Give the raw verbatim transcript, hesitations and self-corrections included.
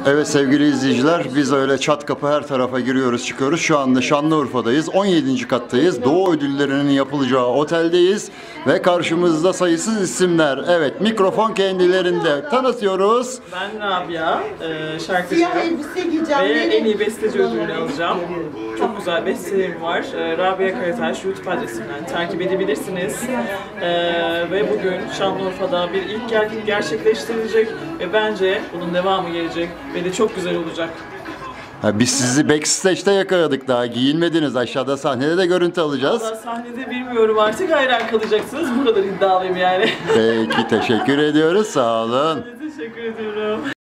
Evet sevgili izleyiciler, biz öyle çat kapı her tarafa giriyoruz çıkıyoruz. Şu anda Şanlıurfa'dayız. on yedinci kattayız. Doğu ödüllerinin yapılacağı oteldeyiz. Ve karşımızda sayısız isimler. Evet, mikrofon kendilerinde. Tanıtıyoruz. Ben Rabia, e, şarkıcı Siyah elbise giyeceğim. ve en iyi besteci ödülünü alacağım. Çok güzel bestelerim var. E, Rabia Karataş YouTube adresimden takip edebilirsiniz. E, ve bugün Şanlıurfa'da bir ilk ger- gerçekleştirilecek ve bence bunun devamı gelecek ve de çok güzel olacak. Ha, biz sizi backstage'de yakaladık, daha giyinmediniz. Aşağıda sahnede de görüntü alacağız. Valla sahnede bilmiyorum, artık hayran kalacaksınız. Bu kadar iddialıyım yani. Peki, teşekkür ediyoruz. Sağ olun. Teşekkür ediyorum.